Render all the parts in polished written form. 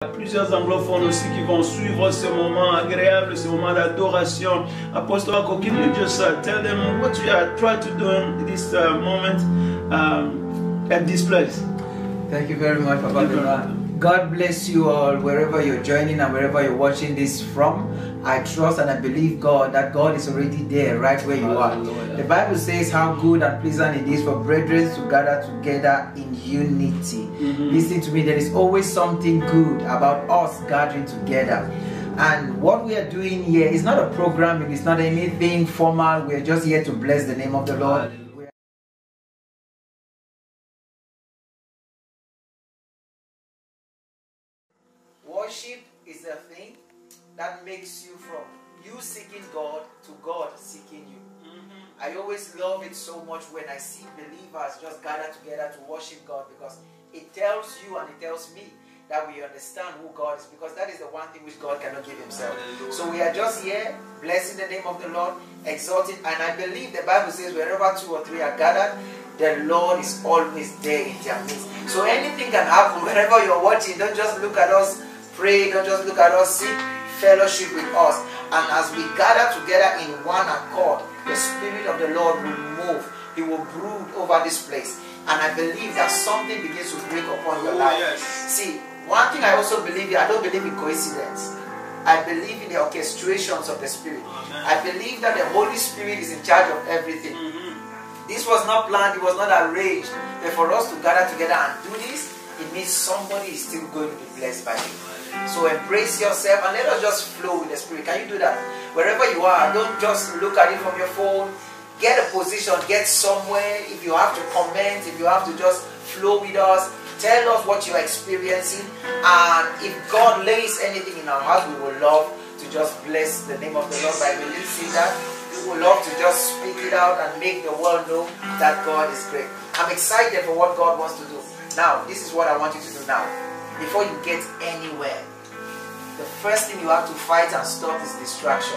Plusieurs anglophones aussi qui vont suivre ce moment agréable, ce moment d'adoration. Apostle Ako, can you just tell them what you are trying to do in this moment at this place? Thank you very much, Papa. God bless you all wherever you're joining and wherever you're watching this from. I trust and I believe God that God is already there right where you are. The Bible says how good and pleasant it is for brethren to gather together in unity. Listen to me, there is always something good about us gathering together. And what we are doing here is not a program, it's not anything formal. We are just here to bless the name of the Lord. Worship is a thing that makes you from you seeking God to God seeking you. I always love it so much when I see believers just gather together to worship God, because it tells you and it tells me that we understand who God is, because that is the one thing which God cannot give himself. So we are just here blessing the name of the Lord, exalting, and I believe the Bible says wherever 2 or 3 are gathered, the Lord is always there in their midst. So anything can happen wherever you're watching. Don't just look at us pray, don't just look at us, seek fellowship with us. And as we gather together in one accord, the Spirit of the Lord will move. He will brood over this place. And I believe that something begins to break upon your life. Yes. See, one thing I also believe in, I don't believe in coincidence. I believe in the orchestrations of the Spirit. Amen. I believe that the Holy Spirit is in charge of everything. This was not planned, it was not arranged. But for us to gather together and do this, it means somebody is still going to be blessed by it. So embrace yourself and let us just flow with the Spirit. Can you do that? Wherever you are, don't just look at it from your phone. Get a position, get somewhere. If you have to comment, if you have to just flow with us, tell us what you are experiencing. And if God lays anything in our hearts, we will love to just bless the name of the Lord by releasing that. We would love to just speak it out and make the world know that God is great. I'm excited for what God wants to do. Now, this is what I want you to do now. Before you get anywhere, the first thing you have to fight and stop is distraction.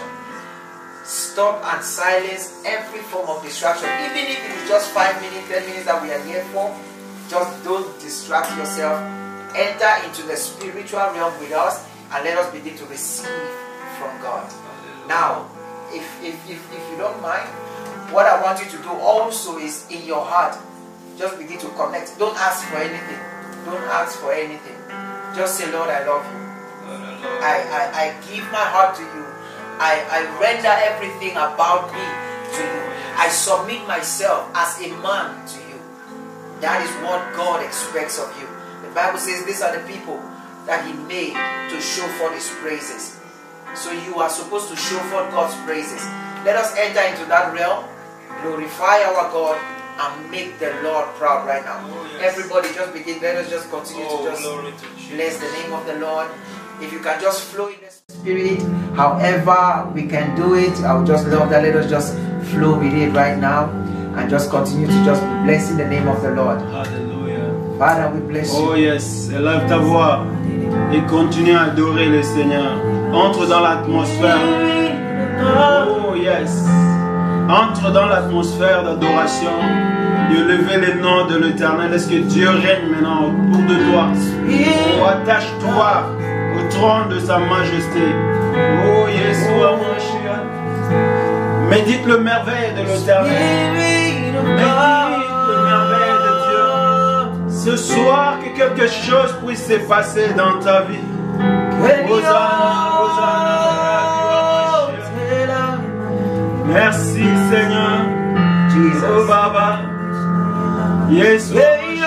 Stop and silence every form of distraction. Even if it is just 5 minutes, 10 minutes that we are here for, just don't distract yourself. Enter into the spiritual realm with us and let us begin to receive from God. Now, if you don't mind, what I want you to do also is in your heart, just begin to connect. Don't ask for anything. Don't ask for anything. Just say, Lord, I love you. I give my heart to you. I render everything about me to you. I submit myself as a man to you. That is what God expects of you. The Bible says these are the people that He made to show forth His praises. So you are supposed to show forth God's praises. Let us enter into that realm, glorify our God, and make the Lord proud right now. Everybody just begin. Let us just continue to just bless the name of the Lord. If you can just flow in the Spirit, however we can do it, I would just love that. Let us just flow with it right now and just continue to just be blessing the name of the Lord. Hallelujah. Father, we bless you. Oh yes, élève ta voix et continue à adorer le Seigneur. Entre dans l'atmosphère. Oh yes. Entre dans l'atmosphère d'adoration. De lever le nom de l'Éternel. Est-ce que Dieu règne maintenant autour de toi? Oh, attache-toi au trône de sa majesté. Oh, Yeshua, médite le merveille de l'Éternel. Médite le merveille de Dieu. Ce soir, que quelque chose puisse se passer dans ta vie. Hosanna, Hosanna, merci Seigneur. Oh Baba. Yeshua,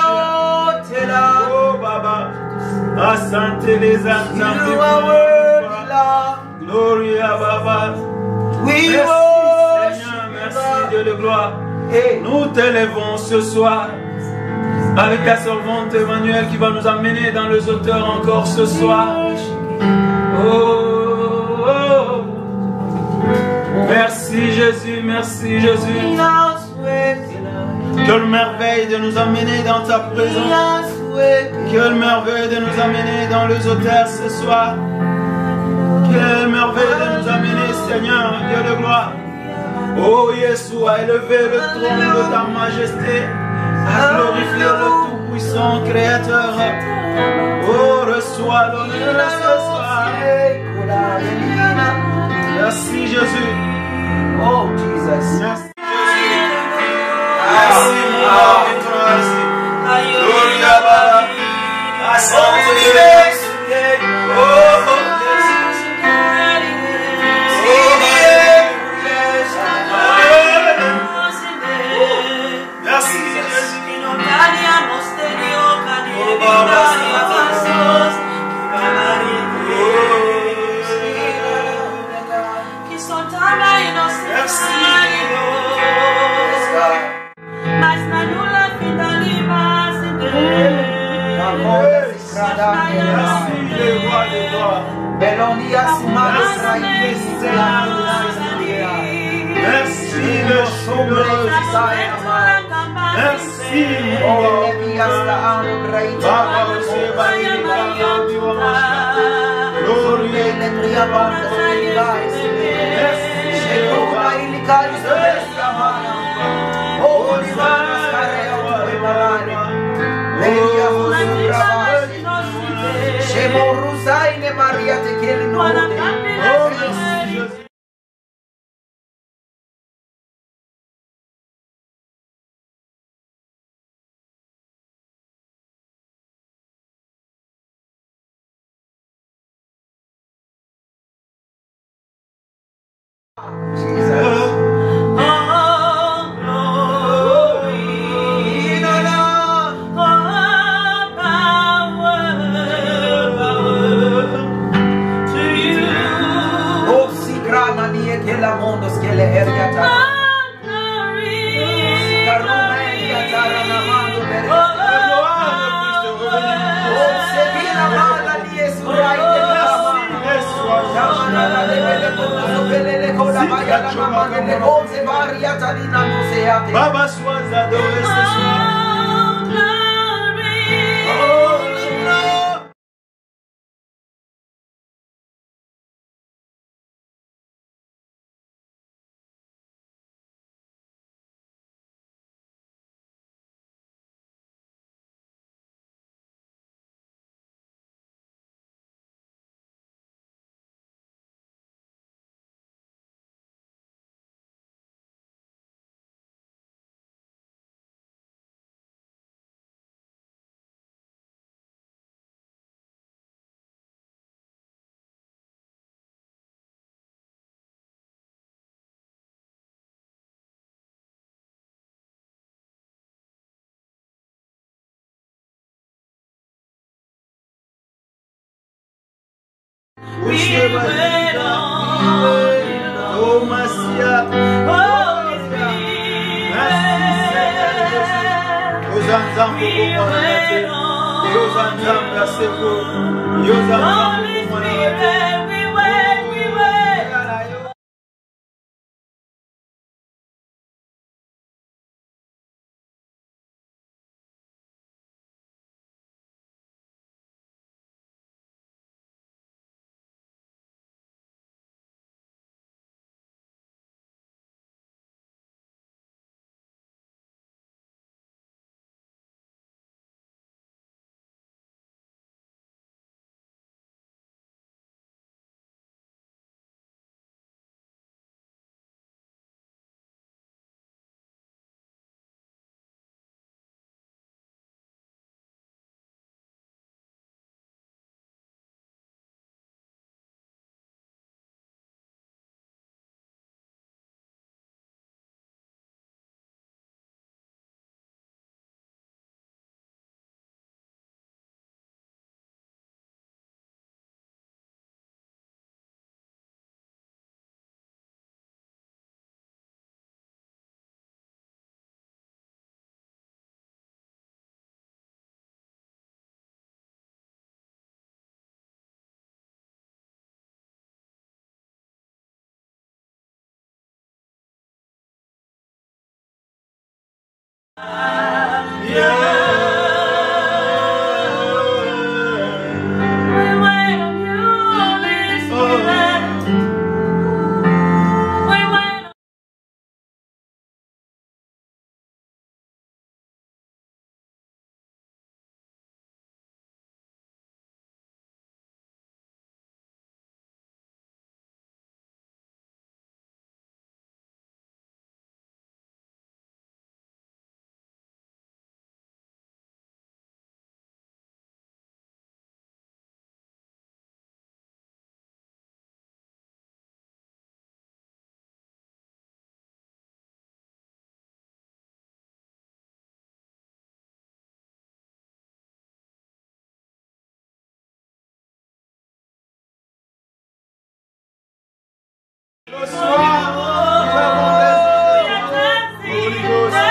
oh Baba. Asante les âmes. Gloria Baba. Merci Seigneur, merci Dieu de gloire. Nous t'élèvons ce soir avec la servante Emmanuel qui va nous amener dans les auteurs encore ce soir. Oh, oh. Merci Jésus, merci Jésus. Quelle merveille de nous amener dans ta présence. Quelle merveille de nous amener dans les auteurs ce soir. Quelle merveille de nous amener, Seigneur, Dieu de gloire. Oh Yeshua, à élever le trône de ta majesté, à glorifier le Tout-Puissant Créateur, Oh, reçois l'honneur ce soir. Merci Jésus. Oh Jesus. Merci Jésus. Merci mon Dieu, merci. Gloria Baba. Asante Yesu. Oh, merci Jésus. Maria te quiere no. Baba, sois adoré ce soir. Oh, Massia. Le soir, nous avons besoin de toi.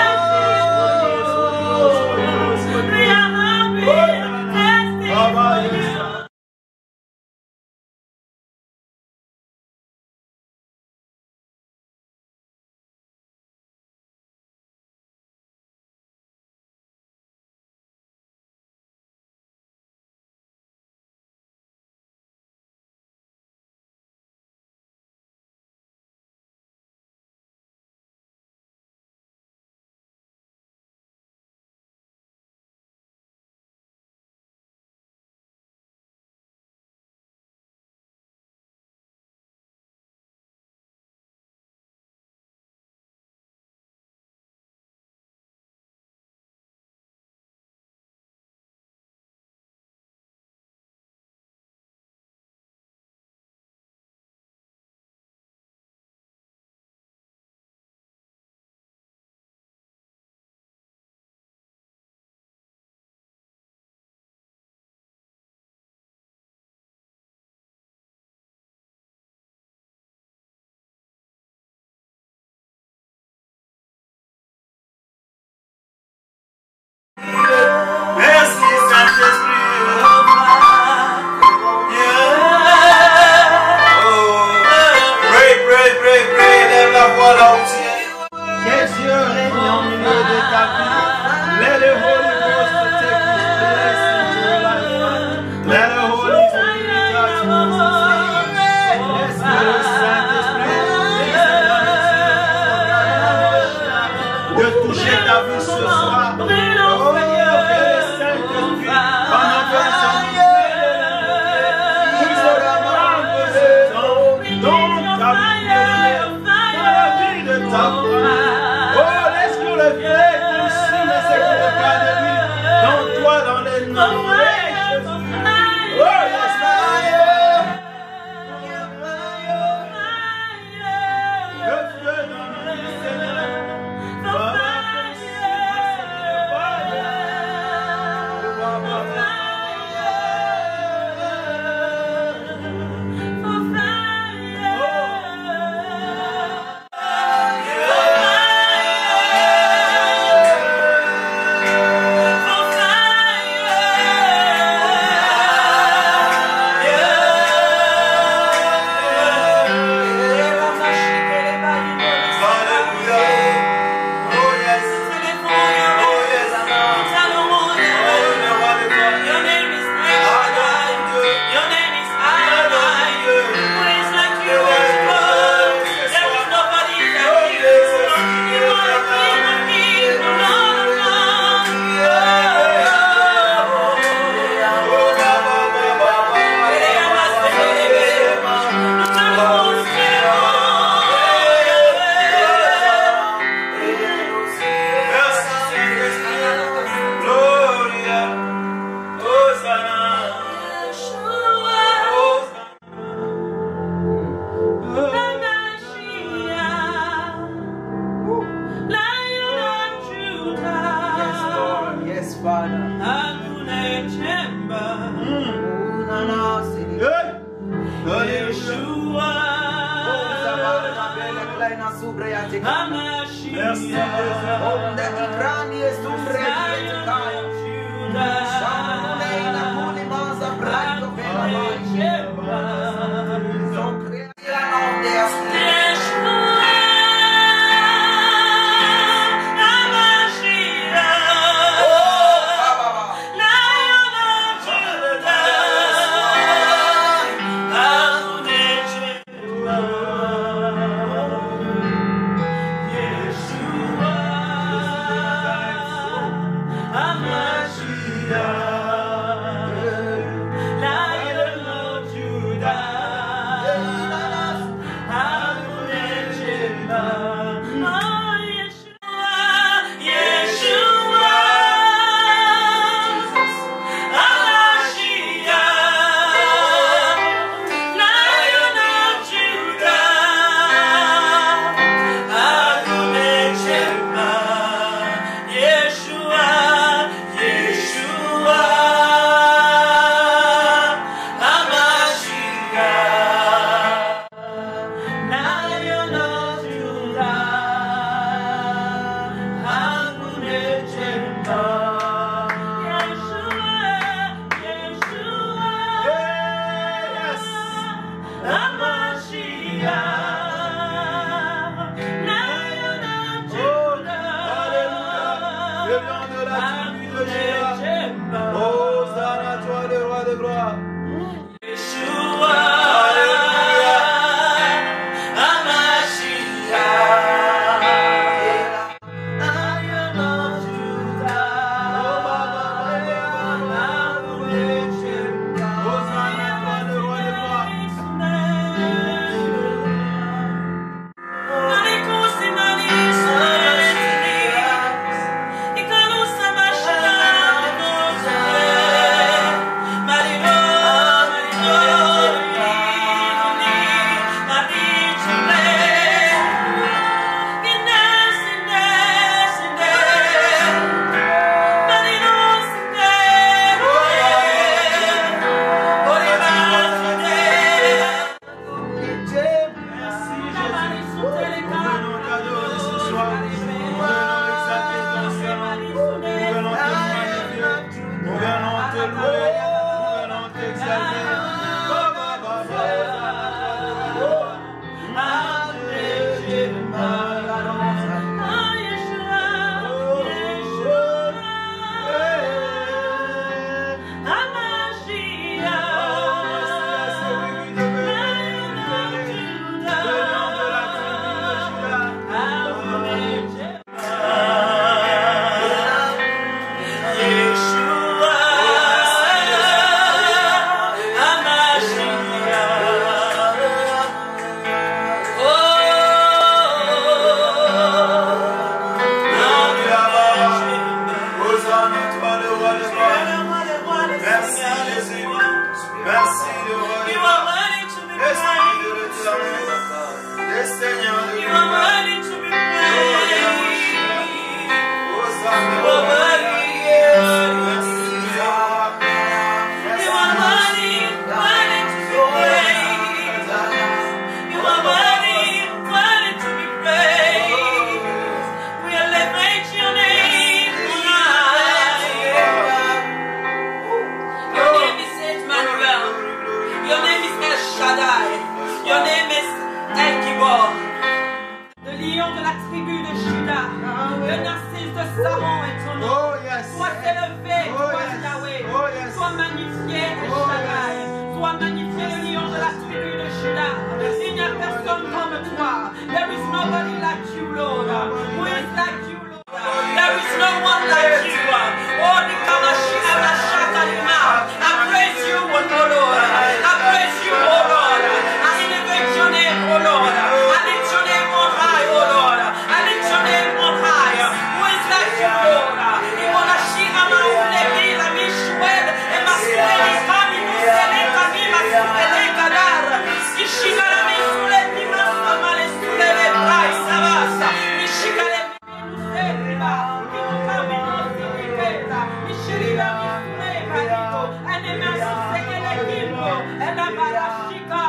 de la tribu de Juda. Le narcisse de Saron est ton nom. Sois élevé, toi Yahweh. Sois magnifié, El Shaddai. Sois magnifié, le lion de la tribu de Juda. Il n'y a personne comme toi. There is nobody like you, Lord. Who is like you, Lord? There is no one like you. Oh, Nikamashina Rashakalima. I praise you, oh Lord. I praise you, oh Lord. I elevate your name, oh Lord. I lift your name on high, oh Lord. I lift your name on high. Who is like you, Lord? Imonashina Maulebi, Amishuel, Emasule, Kami, Musele, Kami, Masule, Kadar. Ishikara Misule, Masule, Sule, Brai, Savasa. Ishikara Misule, Kami, Musele, Ishikara Misule, Kadito, and the Masu Sekele, and the Barashika,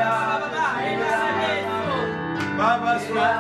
Baba,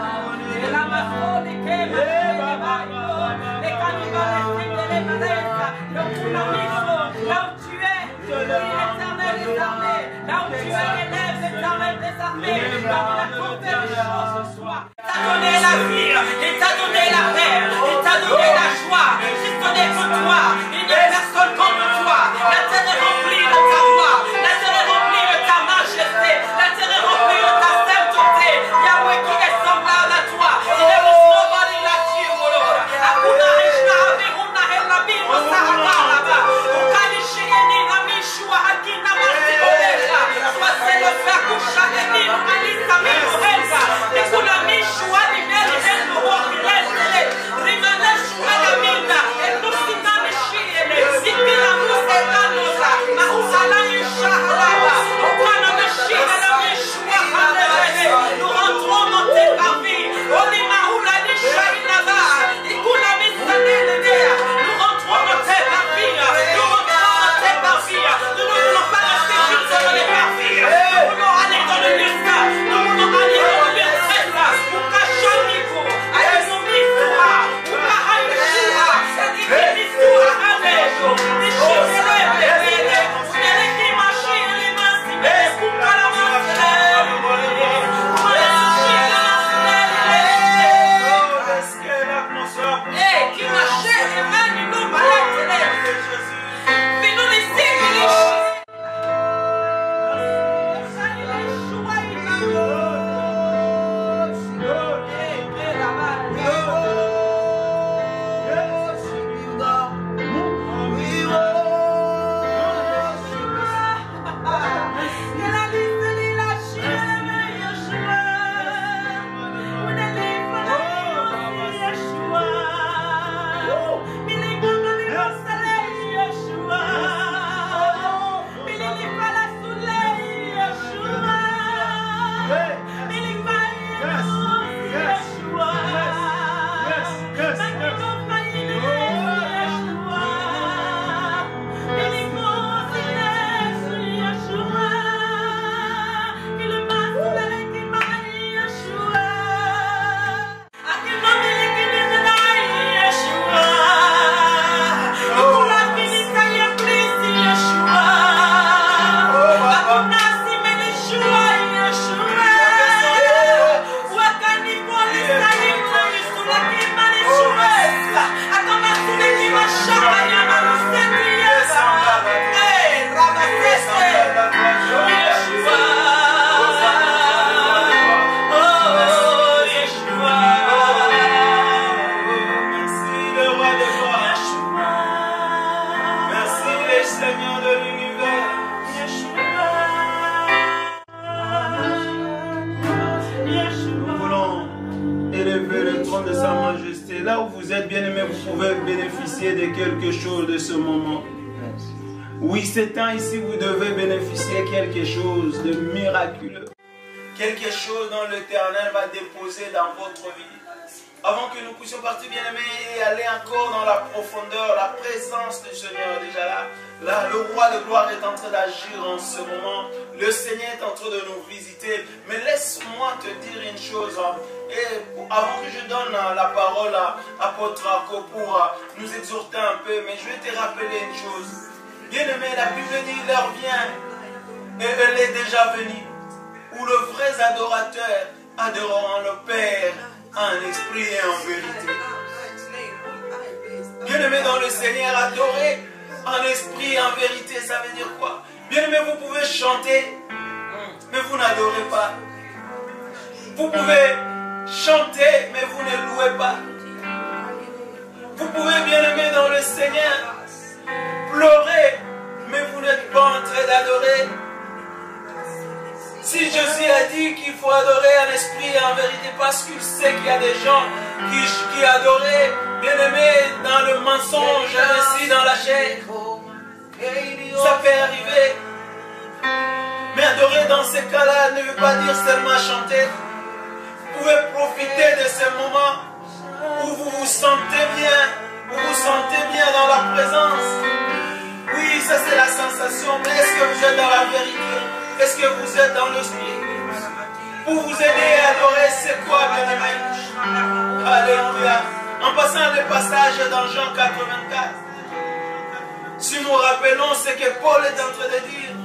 là où tu es, l'éternel des armées, là où tu es, élève l'éternel des armées, là où il a compté les choses en soi. Il t'a donné la vie, il t'a donné la paix, il t'a donné la joie. Si ce n'est que toi, il n'y a personne comme toi. La terre est remplie de ta voix, la terre est remplie de ta majesté, la terre est remplie de ta sainteté. Yahweh, qui est semblable à toi. There is nobody like you, O Lord. Hakuna ishna abiruna helabi masahakaraba. Ukanishigeni na mishua hakina masikolesha. Swasele fakusha eni ukalisa mimuheza. Nikuna mishua nimeli enu wakilesele. Rimaneshu alamina. Enusina mishiene. Sikila muse kanosa. Mahusala mishahalaba. Ukana mishine na mishua halebele. Nous rentrons dans tes parvis. Oli mahula nishainaba. Ikuna misanelea. Nous rentrons dans tes parvis. Nous rentrons dans tes parvis. Nous ne voulons pas rester juste dans les parvis. Nous voulons aller dans le Lista. Nous voulons aller dans le Lista. Ukashaniko. Ayezomisuha. Ukahayeshuha. Ikimisuha anejo. Nishimelebele. Unyelekimashile masime. Là où vous êtes, bien-aimés, vous pouvez bénéficier de quelque chose de ce moment. Oui, ces temps ici, vous devez bénéficier de quelque chose de miraculeux. Quelque chose dont l'Éternel va déposer dans votre vie. Avant que nous puissions partir, bien-aimés, et aller encore dans la profondeur, la présence du Seigneur est déjà là. Là, le roi de gloire est en train d'agir en ce moment. Le Seigneur est en train de nous visiter. Mais laisse-moi te dire une chose. Et avant que je donne la parole à Apôtre Arco pour nous exhorter un peu, mais je vais te rappeler une chose. Bien-aimé, la Bible dit, l'heure vient, et elle est déjà venue, où les vrais adorateurs adoreront le Père en esprit et en vérité. Bien-aimés dans le Seigneur, adorer en esprit et en vérité, ça veut dire quoi? Bien-aimés, vous pouvez chanter, mais vous n'adorez pas. Vous pouvez chanter, mais vous ne louez pas. Vous pouvez, bien-aimés dans le Seigneur, pleurer, mais vous n'êtes pas en train d'adorer. Si Jésus a dit qu'il faut adorer en esprit et en vérité, parce qu'il sait qu'il y a des gens qui adoraient, bien-aimés, dans le mensonge, ainsi dans la chair, ça peut arriver. Mais adorer dans ces cas-là ne veut pas dire seulement chanter. Vous pouvez profiter de ce moment où vous vous sentez bien, où vous vous sentez bien dans la présence. Oui, ça c'est la sensation, mais est-ce que vous êtes dans la vérité? Est-ce que vous êtes dans l'esprit? Pour vous aider à adorer, c'est quoi, bien-aimé? Alléluia. En passant le passage dans Jean 84, si nous rappelons ce que Paul est en train de dire,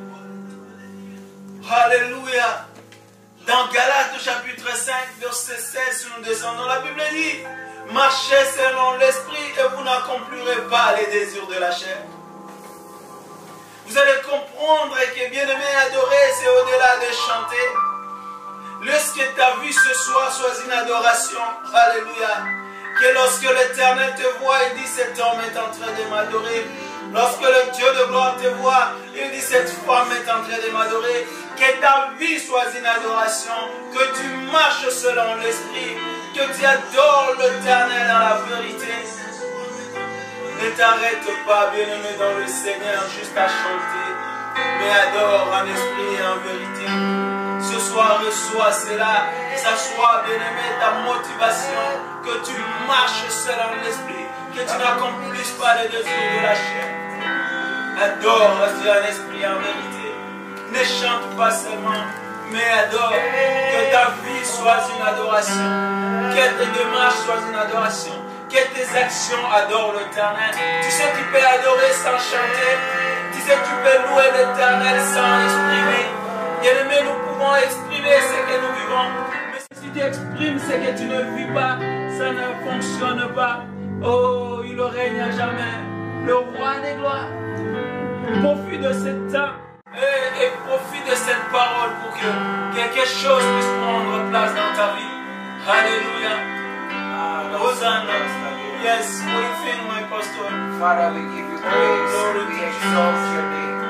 alléluia. Dans Galates chapitre 5, verset 16, nous descendons, la Bible dit, marchez selon l'esprit et vous n'accomplirez pas les désirs de la chair. Vous allez comprendre que bien-aimé, adorer, c'est au-delà de chanter. Lorsque ta vie ce soir soit une adoration, alléluia, que lorsque l'Éternel te voit, il dit, cet homme est en train de m'adorer. Lorsque le Dieu de gloire te voit, il dit, cette femme est en train de m'adorer. Que ta vie soit une adoration, que tu marches selon l'esprit, que tu adores l'Éternel dans la vérité. Ne t'arrête pas, bien-aimé, dans le Seigneur, juste à chanter, mais adore en esprit et en vérité. Ce soir, reçois cela, que ça soit, bien-aimé, ta motivation, que tu marches selon l'esprit, que tu n'accomplisses pas les désirs de la chair. Adore en esprit et en vérité. Ne chante pas seulement, mais adore. Que ta vie soit une adoration, que tes démarches soient une adoration, que tes actions adorent l'Éternel. Tu sais, tu peux adorer sans chanter. Tu sais, tu peux louer l'Éternel sans exprimer. Bien-aimé, nous pouvons exprimer ce que nous vivons. Mais si tu exprimes ce que tu ne vis pas, ça ne fonctionne pas. Oh, il ne règne à jamais. Le roi des gloires. Profite de ce temps et profite de cette parole pour que quelque chose puisse prendre place dans ta vie. Alléluia. Hosanna. Yes, what do you think, my pastor? Father, we give you praise. We exalt your name.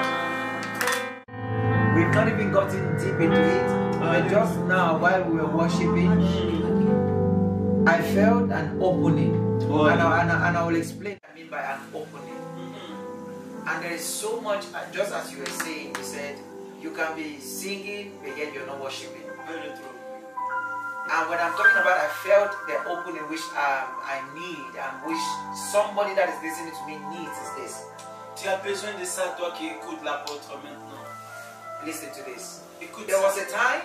We've not even gotten deep into it, but just now while we were worshiping, I felt an opening. And I will explain what I mean by an opening. And there is so much, just as you were saying, you said, you can be singing, but yet you're not worshiping. Very true. And when I'm talking about, I felt the opening which I need and which somebody that is listening to me needs is this. Tu as besoin de ça, toi qui écoutes l'apôtre maintenant. Listen to this. Écoute, There was a time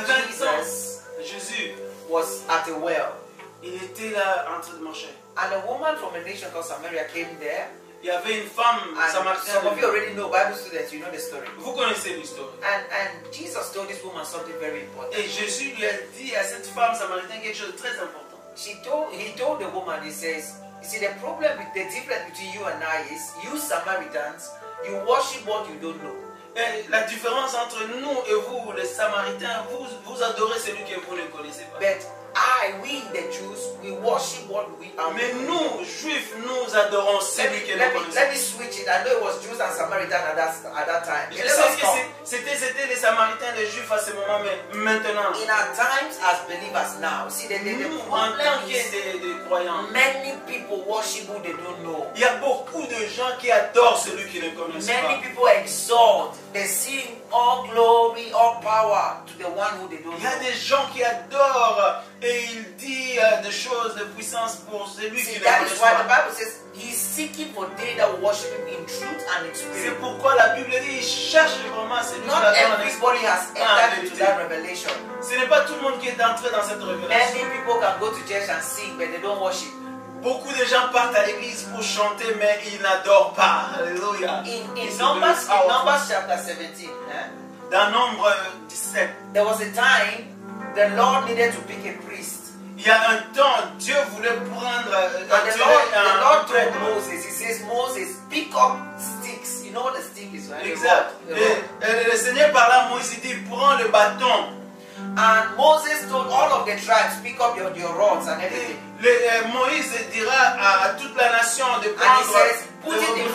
Jésus was at a well. Il était là en train de marcher. And a woman from a nation called Samaria came there. Il y avait une femme samaritaine. Some of you already know, Bible students, you know the story. Vous connaissez l'histoire. And Jesus told this woman something very important. Et Jésus lui a dit à cette femme samaritaine quelque chose de très important. He told the woman, he says, you see, the problem with the difference between you and I is, you Samaritans, you worship what you don't know. Et la différence entre nous et vous, les Samaritains, vous adorez celui que vous ne connaissez pas. But we the Jews, we worship what we are. Mais nous, Juifs, nous adorons celui que nous connaissons. Let me switch it. I know it was Jews and Samaritans at that time. Je sais que c'était les Samaritains, les Juifs à ce moment, mais maintenant. In our times as believers now, see the problem is des croyants. Many people worship who they don't know. Il y a beaucoup de gens qui adorent celui qu'ils ne connaissent pas. Many people exalt, they sing all glory, all power to the one who they don't know. Il y a des gens qui adorent et il dit des choses de puissance pour celui qui ne connaissent pas. The Bible says he's seeking for they that worship him in truth and in spirit. C'est pourquoi la Bible dit il cherche vraiment celui qui Not adore en everybody has entered into that revelation. Ce n'est pas tout le monde qui est entré dans cette révélation. Many people can go to church and sing, but they don't worship. Beaucoup de gens partent à l'église pour chanter, mais ils n'adorent pas. Alléluia. In Numbers chapter 17, dans Nombre 17, there was a time the Lord needed to pick a priest. Il y a un temps, Dieu voulait prendre And the Lord told Moses, he says, Moses, pick up sticks. You know what a stick is, right? Exact. Et le Seigneur parla à Moïse, il dit, prends le bâton. And Moses told all of the tribes, pick up your rods and everything. Moïse dira à toute la nation de And he prendre says, put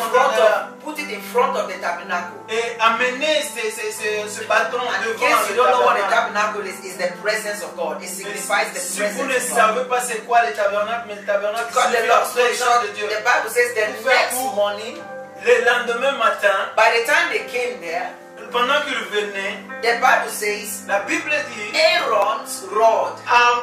it in front of the tabernacle. et amener ce bâton And in devant case you le don't know what the tabernacle. tabernacle is the presence of God. It signifies the Si vous ne presence of God. savez pas c'est quoi le tabernacle, mais le tabernacle To cut the signifie long la story présence short, de Dieu. the Bible says the Pour faire next court, morning, le lendemain matin, by the time they came there, pendant qu'il venait, the Bible says la Bible dit Aaron's rod,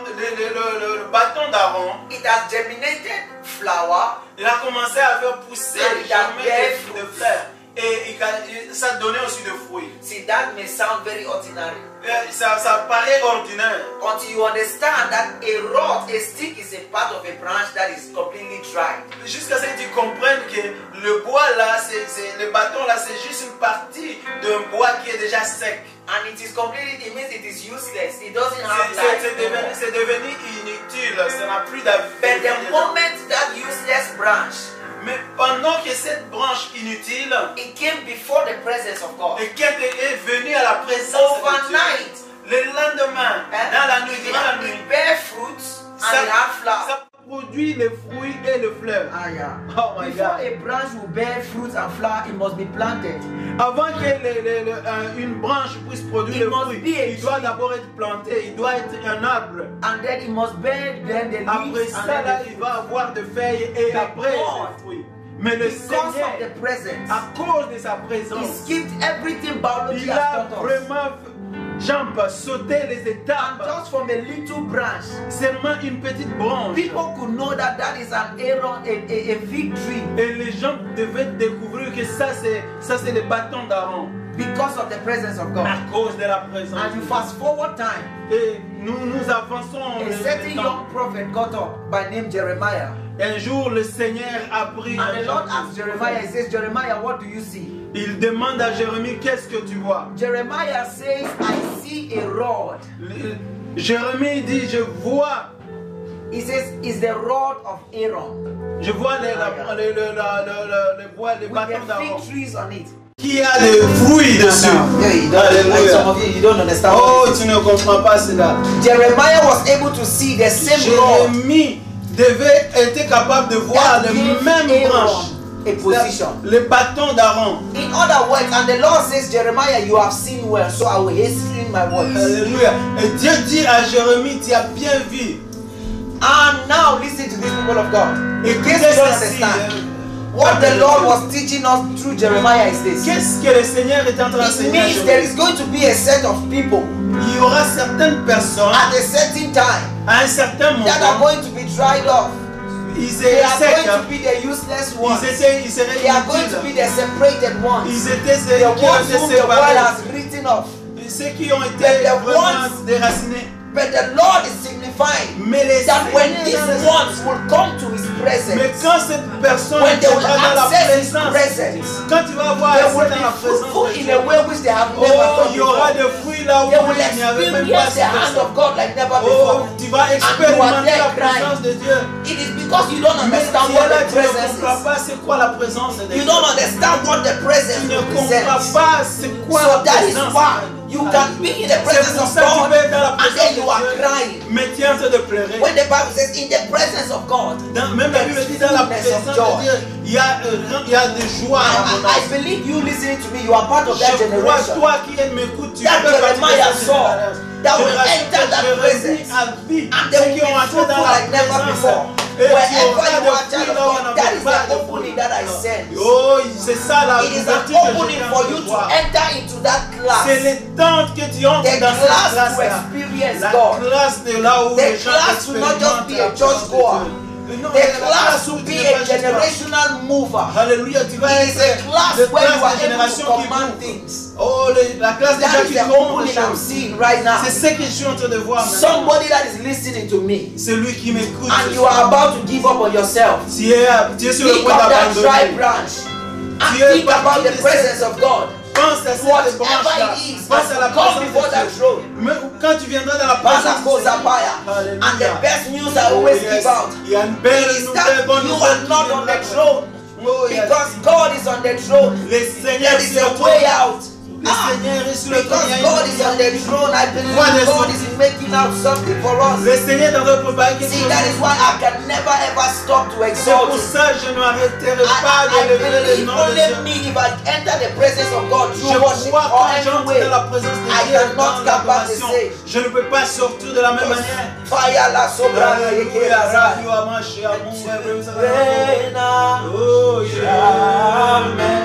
le bâton d'Aaron, it has germinated flower, il a commencé à faire pousser And it has germer bear de fleurs. Et ça donnait aussi de fruits. see, that may sound very ordinary. Ça paraît ordinaire. Until you understand that a rod, a stick is a part of a branch that is completely dry. Jusqu'à ce que tu comprennes que le bois là, le bâton là, c'est juste une partie d'un bois qui est déjà sec. And it is completely, it means it is useless. It doesn't have life. C'est devenu inutile, ça n'a plus d'avis. But the moment that useless branch, Mais pendant que cette branche inutile, it came before the presence of God. et qu'elle est venue à la présence de Overnight, Dieu, le lendemain, dans la nuit, durant la nuit, it bear fruits and ça, it have flower. ça produit les fruits et les fleurs. Ah, yeah. Oh my Before God. a branch will bear fruits and flower, it must be planted. Avant qu'une branche puisse produire It le must fruit, be a il doit tree. d'abord être planté, il doit être un arbre. And then it must bear then the Après leaves ça, and là, then il the va avoir des feuilles et The après God, des fruits. Mais le because Seigneur, of the presence, à cause de sa he présence, skipped everything biology il has a taught us. vraiment sauté les And étapes. just from a little branch, Seulement une petite branche. people could know that that is an Aaron, a fig tree, Et les gens devaient découvrir que ça c'est le bâton d'Aaron. because of the presence of God. À cause de la présence. And you fast forward time, Et nous avançons. a certain young prophet got up by name Jeremiah. Un jour, le Seigneur a pris And the un Lord jeune asked Jeremiah, he says, Jeremiah, what do you see? Il demande à Jérémie, qu'est-ce que tu vois? Jeremiah says, I see a rod. Jérémie dit, je vois He says, it's the rod of Aaron le bois, le with bâton the d'Aaron. fig trees on it. Qui a des fruits dessus. Yeah, you don't, Alléluia. some of you don't understand. Oh, tu ne comprends pas cela. Jeremiah was able to see the same rod Jérémie était capable de voir that le gave même branche. Aaron a position. Le bâton d'Aaron. In other words, and the Lord says, Jeremiah, you have seen well, so I will hasten my words. Alléluia. Et Dieu dit à Jérémie, tu as bien vu. And now listen to this, people of God. In case Écoutez you don't ceci, understand, what the Lord was teaching us through Jeremiah is this. Qu'est-ce que le Seigneur est en train It d'enseigner à means there Jérémie? is going to be a set of people Il y aura certaines personnes at a certain time à un certain that are moment, going to be dried off. ils They étaient are secs, going to be the useless ones. ils seraient They are going to be inutiles. the separated ones. Ils étaient ceux The qui ont ones été whom the world séparés, has written off. ceux qui ont été But the vraiment ones- déracinés. But the Lord is signifying Mais les that when these Seigneurs, ones will come to His mais presence, quand cette personne when they will viendra dans la access His présence, presence, quand tu vas voir they accès will dans la be présence fruitful de in Dieu, a way which they have never oh, done il y aura before. des fruits là où They will il n'y avait même pas experience the hand de of God like never Oh, before. tu vas expérimenter la présence de Dieu. It is because you don't Mais understand tu es what là, the tu ne presence comprends is. pas c'est quoi la présence de You Dieu. don't understand what the presence Tu ne comprends represents. pas c'est quoi So la that is présence. why you can be in the C'est presence pour of ça que tu God peux être dans la and présence then de you are Dieu, crying. mais tu es en train de pleurer. When the Bible says in the presence of God, Même la Bible dit dans la présence de Dieu, il y a des joies en I abondance. believe you listening to me, you are part of that Je crois, generation. toi qui m'écoutes, tu That peux partir de Jeremiah cette saw, génération. that Je will rassure enter que that Jérémie presence. a vu And ceux they will qui be ont entré fruitful dans la like never présence. before. Et tu Wherever auras you des are, fruits child of là où on God, n'avait that is pas the de opening fruits. that I sense. Oh, c'est ça la It is an ouverture que opening je for viens you de to voir. enter into that class. C'est les temps que tu entres The dans cette class to classe-là. experience La God. classe de là où The les gens class to not just be a expérimentent church la présence goer. de Dieu. Non, The la class où to tu be n'es a pas juste là. generational mover. Alléluia, tu vas It is a être class de where you classe are de able génération to qui command bouge. things. Oh, la classe des That gens is qui the font les opening I'm choses. seeing right now. C'est ce que je suis en train de voir maintenant. Somebody that is listening to me Celui qui m'écoute. and you are about to give up on yourself. Tu es sur le Think point of that dry d'abandonner. branch and Tu es think about parti the de presence of God. Pense à cette branche-là. Pense à la présence de Dieu. Mais quand tu viendras dans la présence de Dieu, and the best news I always give out il y a une belle is nouvelle, that bonne you nouvelle are not qui on viendra. the throne. Oh, yes. Because God is on the throne. Le Seigneur There is a way out. Le Seigneur est sur le trône. Because God is on the throne, I believe God is making out something for us. Le Seigneur est en train de préparer quelque See, chose. that is why I can never ever stop to C'est exalt pour Him. ça que je ne m'arrêterai pas I de lever le believe nom de only Dieu. me, if I enter the presence of God Je through worship crois or quand any j'entre way, dans la présence de I Dieu, cannot dans come back to l'adoration, say, je ne peux pas sortir de la même manière. Fire la sobrana Alléluia, yekera. radio, amache, amour, Reina oh, jamais,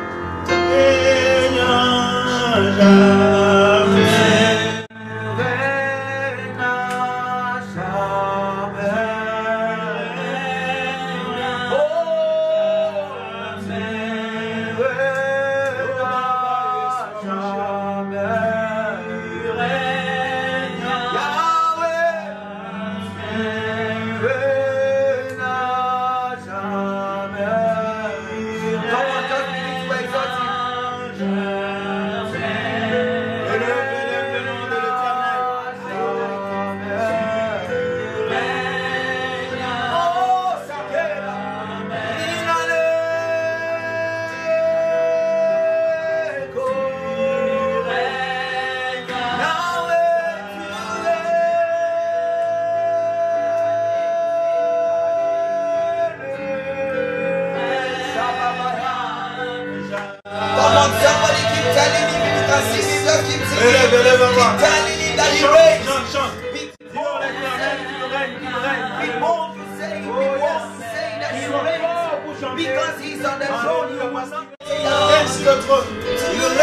because He's on the throne, you must not say Il règne sur le trône. Il règne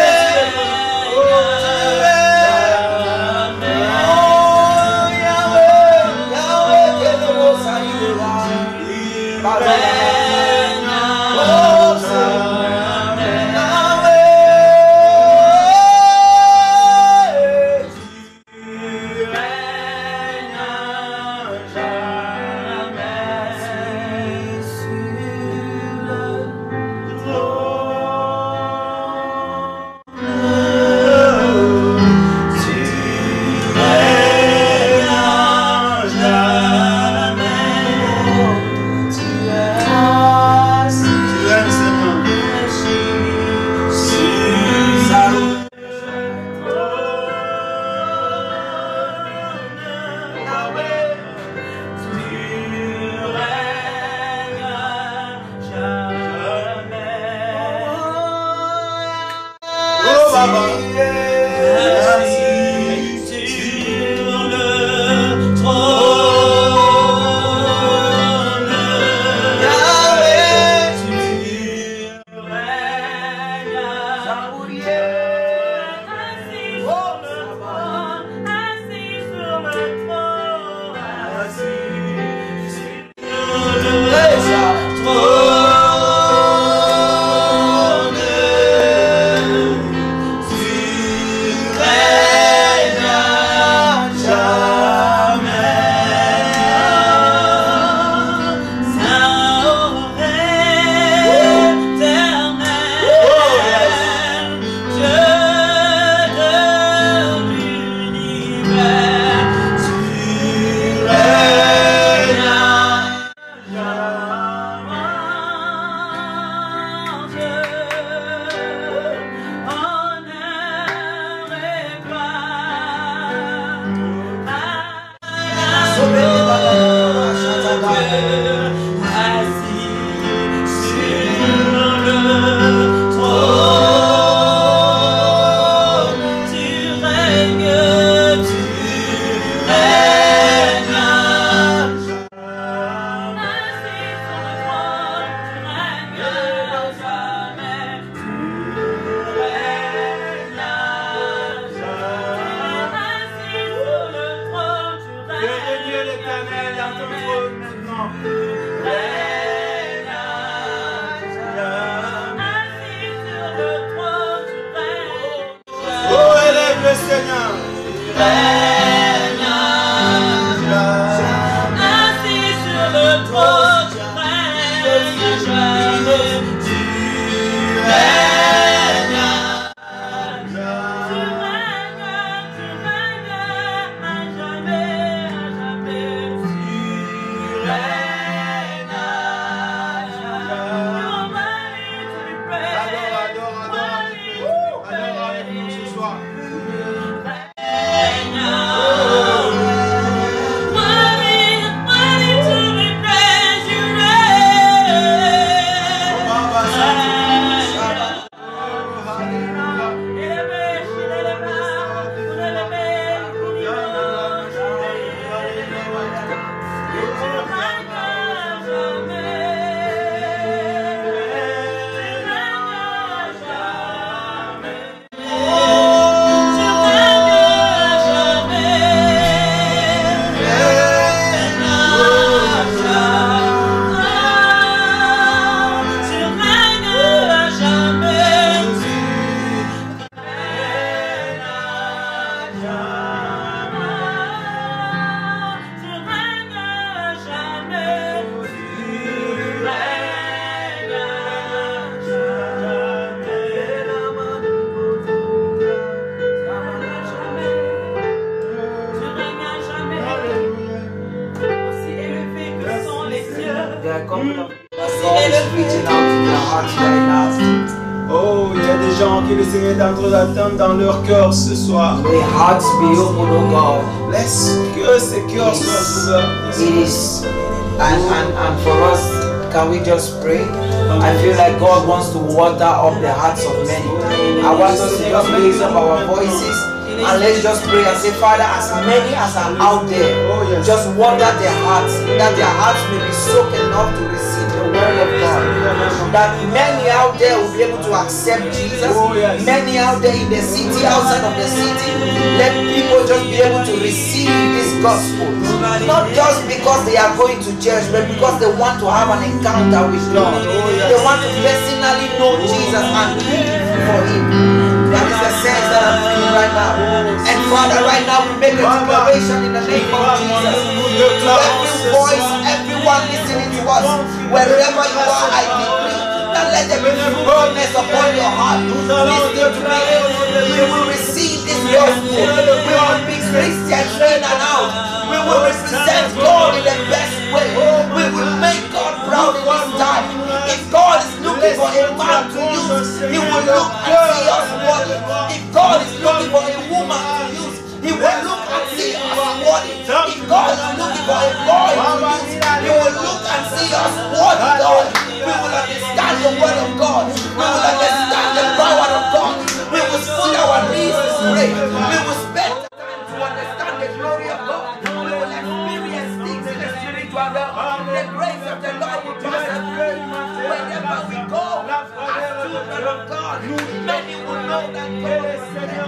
a couple of God is reaching out to their hearts right now. Oh, il y a des gens qui le Seigneur est en train d'attendre dans leur cœur ce soir. May hearts be open, oh God. Laisse que ces cœurs soient ouverts. It is, and for us, can we just pray? I feel like God wants to water up the hearts of many. I want us to just raise up our voices and let's just pray and say, Father, as many as are out there, just water their hearts, that their hearts may be soaked enough to receive the word of God. That many out there will be able to accept Jesus. Many out there in the city, outside of the city, let people just be able to receive this gospel. Not just because they are going to church, but because they want to have an encounter with God. They want to personally know Jesus and live for Him. That is the sense that I'm feeling right now. And Father, right now we make a declaration in the name of Jesus. To every voice, everyone listening to us, wherever you are, I decree that let there be boldness upon your heart. Listen to me. We will receive this gospel. We will be Christians in and out. We will represent God in the best way. We will make God proud in this time. If God is looking for a man to use, He will look and see us worthy. If God is looking for a woman to use, He will look and see us worthy. If God is looking for a boy to use, He will look and see us worthy, Lord. We will understand the word of God. We will understand the power of God. We will see our knees to pray. We will spend time to understand the glory of God. We will experience things in the spiritual realm. The grace of the Lord will pass us through. Wherever we go, as children of God, many will know that God was there.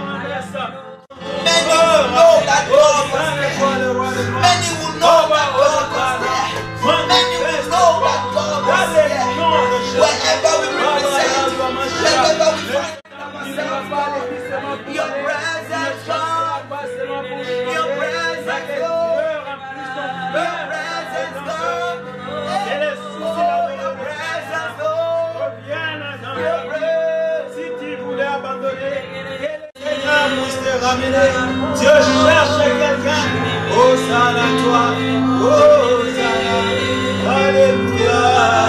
Many will know that God was there. Many will know that God was there. Many will know that God was there. Wherever we represent, wherever we find ourselves, Father, your presence, God. Your presence, God. Your presence, God. Your presence, God. Your presence. Si tu voulais abandonner, Seigneur puisse te ramener. Dieu cherche quelqu'un. Hosanna à toi. Hosanna. Alléluia.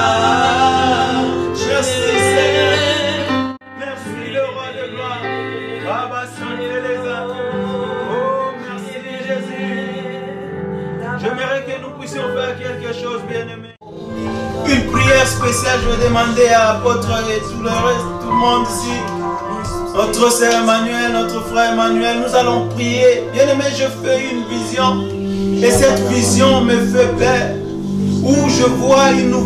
Merci Seigneur. Merci le roi de gloire. Baba Saint-Dieu les âmes. Oh, merci Jésus. J'aimerais que nous puissions faire quelque chose, bien-aimé. Une prière spéciale, je vais demander à l'apôtre et tout le reste, tout le monde ici. Notre sœur Emmanuel, notre frère Emmanuel, nous allons prier. Bien-aimé, je fais une vision. Et cette vision me fait peur. Où je vois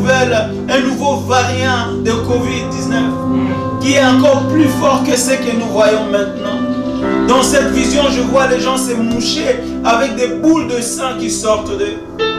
un nouveau variant de Covid-19 qui est encore plus fort que ce que nous voyons maintenant. Dans cette vision, je vois les gens se moucher avec des boules de sang qui sortent d'eux.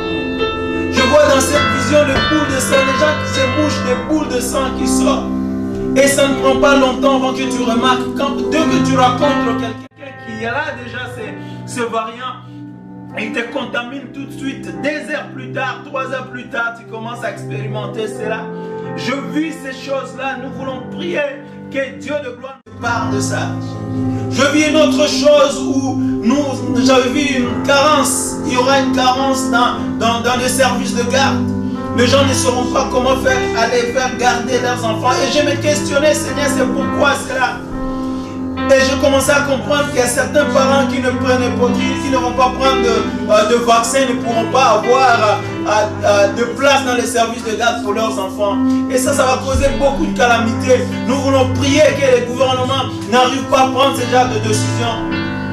Je vois dans cette vision les boules de sang, les gens qui se mouchent, des boules de sang qui sortent. Et ça ne prend pas longtemps avant que tu remarques, dès que tu rencontres quelqu'un qui a là déjà ce variant, il te contamine tout de suite. 2 heures plus tard, 3 heures plus tard, tu commences à expérimenter cela. Je vis ces choses-là, nous voulons prier que Dieu de gloire nous parle de ça. Je vis une autre chose où j'avais vu une carence. Il y aura une carence dans les services de garde. Les gens ne sauront pas comment aller faire garder leurs enfants. Et je me questionnais, Seigneur, c'est pourquoi cela. Et je commençais à comprendre qu'il y a certains parents qui ne prennent pas, qui ne vont pas prendre de vaccin, ne pourront pas avoir de place dans les services de garde pour leurs enfants. Et ça va causer beaucoup de calamités. Nous voulons prier que les gouvernements n'arrivent pas à prendre ce genre de décision.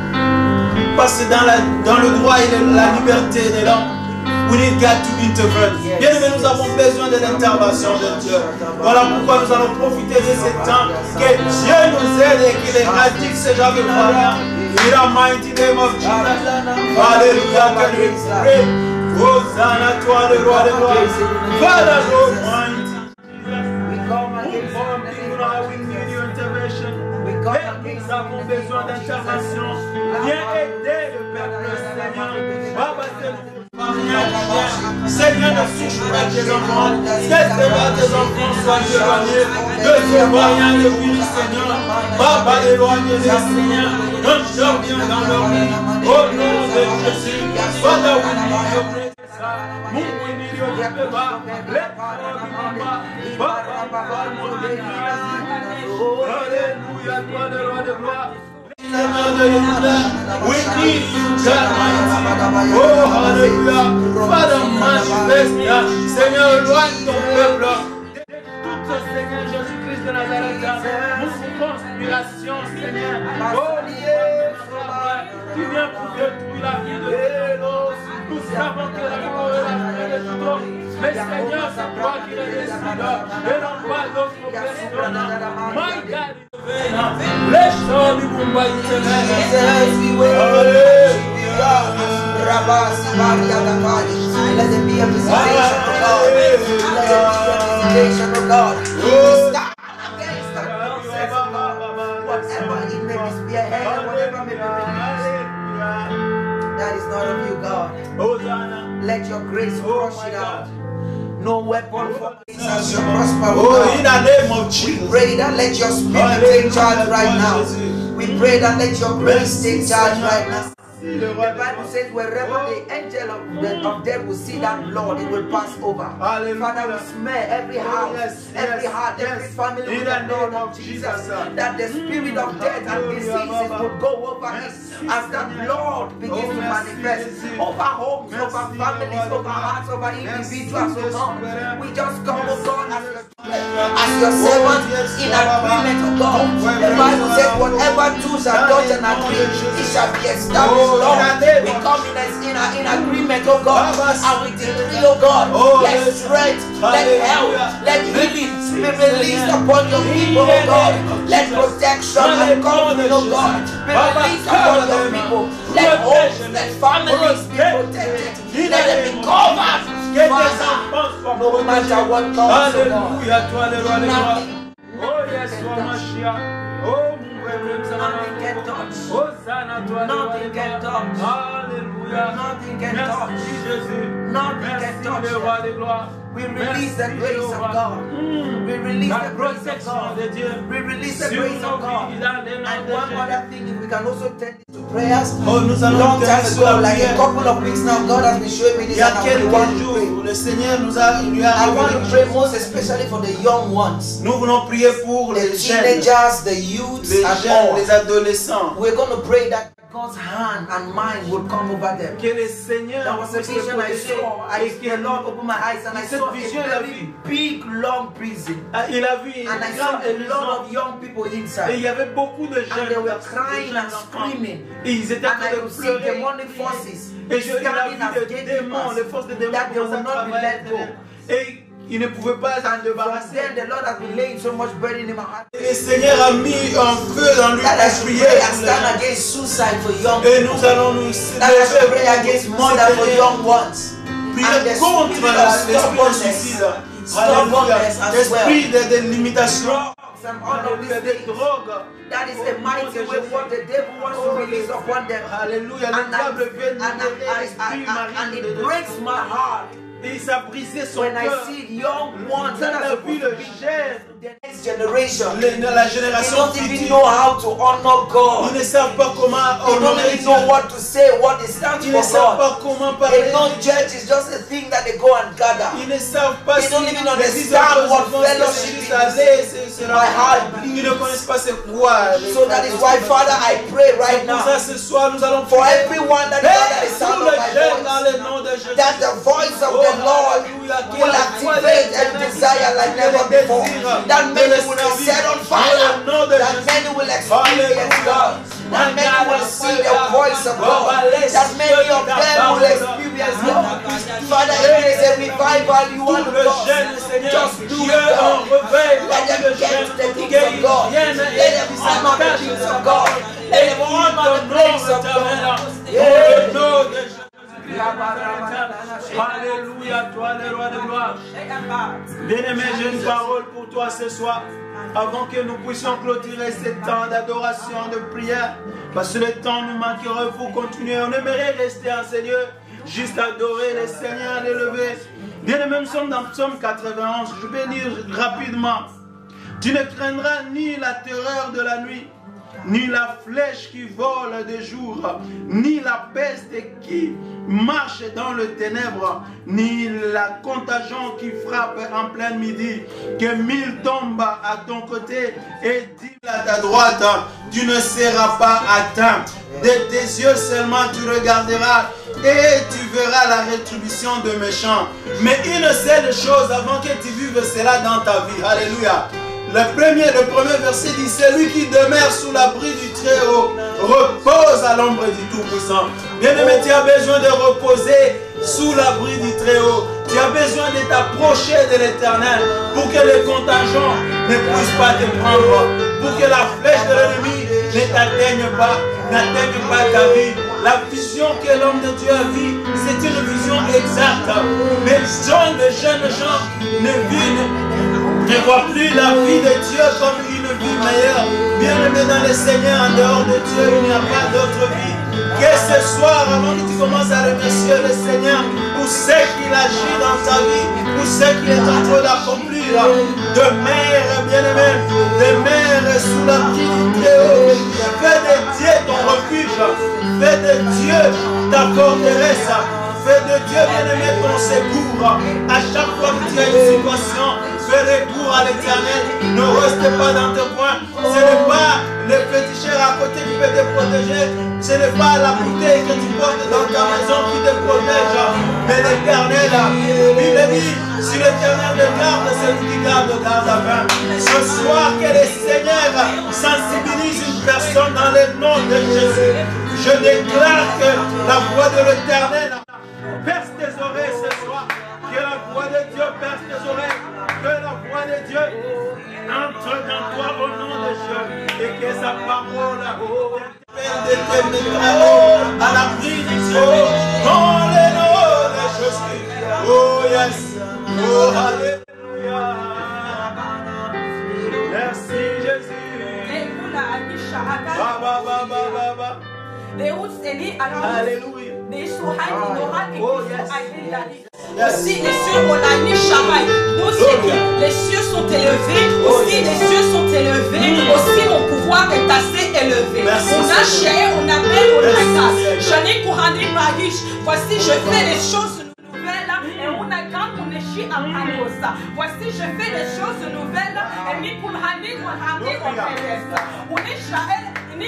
Parce que dans le droit et la liberté de l'homme, we need God to intervene. Bien aimé, nous avons besoin de l'intervention de Dieu. Voilà pourquoi nous allons profiter de ce temps. Que Dieu nous aide et qu'il éradique ce genre de variant. In the mighty name of Jesus. Alléluia, que nous prie. Hosanna, toi le roi de gloire. Father, Lord, mighty Jesus. Nous avons besoin d'intervention. Viens aider le peuple, Seigneur. Papa, Seigneur, ne touche pas tes enfants. Tes enfants soient éloignés de ce moyen de vie, Seigneur. Papa, éloignez-les, Seigneur. Interviens dans leur vie. Au nom de Jésus. Father, we need your grace. We need your We need you, God. Oh, hallelujah. Father, manifeste, Seigneur, loin ton peuple. Tout Seigneur Jésus-Christ de Nazareth, nous conspiration, Seigneur. Oh, qui vient pour détruire la vie de Dieu. Nous savons que la mort est la fin de tout homme. Mais Seigneur, c'est toi qui le décides. Et non pas d'autres personnes. My God, les choses du Mumbai, let there be a visitation of God. Let there be a visitation of God. We stand against that nonsense of God. Whatever it may be spearheaded, whatever may be released, that is not of you, God. Let your grace crush it out. No weapon for us shall prosper. Oh, in the name of Jesus. We pray that let your spirit take charge right now. We pray that let your grace take charge right now. The Bible says wherever the angel of death will see that blood, it will pass over. Father, we smear every house, every heart, every family with the blood of Jesus. That the spirit of death and diseases will go over it as that blood begins to manifest over homes, over families, over hearts, over individuals. Oh God, we just come, oh God, as your servant in agreement, oh God. The Bible says whatever twos are done and agree, it shall be established. Lord, we come in agreement, oh God, and we decree, oh God, let strength, let health, let healing be released upon your people, oh God. Let protection and covering, oh God, be released upon your people. Let homes, let families be protected. Let them be covered, Father, no matter what comes, oh God. Nothing. Oh yes, oh nothing can touch. Nothing can touch. Hallelujah. Nothing can touch. Nothing can touch. We release the grace of God. We release the grace of God. We release the grace of God. And one other thing, if we can also turn it to prayers. Long time ago, like a couple of weeks now, God has been showing me this, and I want to pray. I want to pray most especially for the young ones. Nous voulons prier pour the les jeunes, teenagers, the youths, les and jeunes, all. les adolescents. We're going to pray that God's hand and mind would come over them. Que le Seigneur That was a vision I saw. The Lord opened my eyes and I saw a very big, long prison. Il a vu And I saw a lot of young people et il inside. y avait beaucoup de jeunes. And they were crying and screaming. Et ils étaient en And I train de could see pleurer. demonic forces Et je standing as vu des démons, les forces des démons that they will commençaient à not be let go. travailler. Et ils ne pouvaient pas s'en And from débarrasser. then the Lord has been laying so much burden in my heart. Et le Seigneur a mis un feu dans lui That I pour should prier pray and pour les stand gens. against suicide for young Et people. nous allons nous That I should pray against murder for young ones. And the prier contre spirit of l'esprit de stubbornness, suicide. stubbornness as well. L'esprit de limitations. And all of these Des things. drogues. That is the mighty way what the devil wants to release upon them. Alléluia. Le diable vient libérer l'esprit And marine it de breaks my heart Et ça a brisé son when I cœur. see young ones that are La vie supposed to le be gère. the next generation. La They génération don't even future. know how to honor Ils God. ne savent pas comment They don't honorer even know Dieu. what to say, what they stand Ils ne for savent God. pas comment They parler. know church is just a thing that they go and gather. Ils ne savent pas They si don't even les understand what fellowship is. My heart Ils ne connaissent pas c'est quoi. So that is why, Father, I pray right Pour ça, now ce soir, nous allons for prier. everyone that is under the sound Tous of les my jeunes dans voice, le nom de Jésus. that the voice of the Lord will activate a desire like never before. That many will be set on fire. That many will experience God. That many will see the voice of God. That many of them will experience God. Father, if it is a revival you want to cause, just do it, God. Let them get to the things of God. Let them honor the things of God. Let them honor the place of God. Alléluia, toi le roi de gloire. Bien-aimé, j'ai une parole pour toi ce soir. Avant que nous puissions clôturer ce temps d'adoration, de prière. Parce que le temps nous manquera pour continuer. On aimerait rester en ces lieux, juste adorer le Seigneur, l'élever. Bien-aimé, nous sommes dans Psaume 91. Je vais lire rapidement. Tu ne craindras ni la terreur de la nuit, ni la flèche qui vole de jour, ni la peste qui marche dans le ténèbre, ni la contagion qui frappe en plein midi. Que 1000 tombent à ton côté et 10 à ta droite, tu ne seras pas atteint. De tes yeux seulement tu regarderas et tu verras la rétribution de méchants. Mais une seule chose avant que tu vives cela dans ta vie. Alléluia. Le premier verset dit: celui qui demeure sous l'abri du Très-Haut repose à l'ombre du Tout-Puissant. Bien-aimé, tu as besoin de reposer sous l'abri du Très-Haut. Tu as besoin de t'approcher de l'Éternel pour que les contingents ne puissent pas te prendre, pour que la flèche de l'ennemi ne t'atteigne pas ta vie. La vision que l'homme de Dieu a vue, c'est une vision exacte. Mais les jeunes gens ne voient plus la vie de Dieu comme une vie meilleure. Bien-aimé dans le Seigneur, en dehors de Dieu, il n'y a pas d'autre vie. Que ce soir, avant que tu commences à remercier le Seigneur pour ce qu'il agit dans ta vie, pour ce qu'il est en train d'accomplir, demeure, bien-aimé, demeure sous l'abri du Très-Haut. Fais de Dieu ton refuge, fais de Dieu ta forteresse, fais de Dieu, bien-aimé, ton secours. À chaque fois que tu as une situation, fais recours à l'Éternel. Ne reste pas dans tes coins. Ce n'est pas le féticheur à côté qui peut te protéger. Ce n'est pas la bouteille que tu portes dans ta maison qui te protège. Mais l'Éternel, il dit, si l'Éternel le garde, c'est lui qui garde à fin. Ce soir, que le Seigneur sensibilise une personne dans le nom de Jésus. Je déclare que la voix de l'Éternel perce tes oreilles ce soir. Que la voix de Dieu perce tes oreilles. Que la voix de Dieu entre dans toi au nom de Dieu. Et que sa parole te mettra à l'abri du Dieu. Dans le nom de Jésus. Oh yes. Oh alléluia. Merci Jésus. Alléluia. Aussi les cieux, on a mis Shamaï. Les cieux sont élevés, aussi les cieux sont élevés, aussi mon pouvoir est assez élevé. On a cher, on appelle, on a je n'ai courandi Marish. Voici, je fais les choses nouvelles et on a grand, on est chi à Parosa. Voici, je fais les choses nouvelles et mi pour Hani, on est Shael.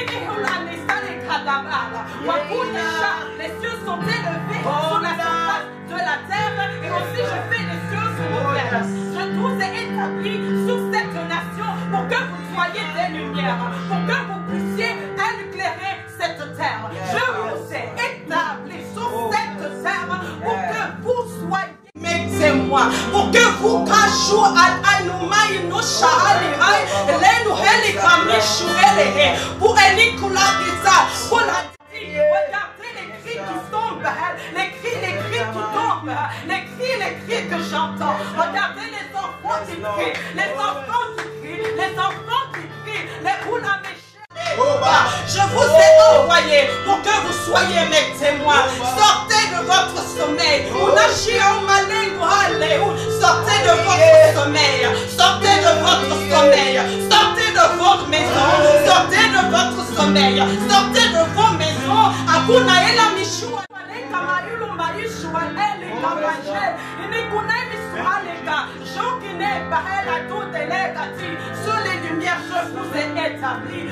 Les cieux sont élevés sur la surface de la terre et aussi je fais des choses nouvelles. Je vous ai établi sur cette nation pour que vous soyez des lumières, pour que vous puissiez éclairer cette terre. Je vous ai établi sur cette terre pour que vous soyez mes témoins, pour que vous cachou al-Anoumai no Sha'alihai, l'Enu Heli Kamishu Elehe, pour Enikula Disa, pour la dit, regardez les cris qui tombent, les cris qui tombent, les cris que j'entends. Regardez les enfants qui crient, les enfants qui crient, les enfants qui crient, les Oulaméchés. Je vous ai envoyé pour que vous soyez mes témoins. Sortez de votre sommeil. Sortez de votre sommeil. Sortez de votre sommeil. Sortez de votre maison. Sortez de votre sommeil. Sortez de vos maisons. Akunaela Mishua. Sur les lumières, je vous ai établi.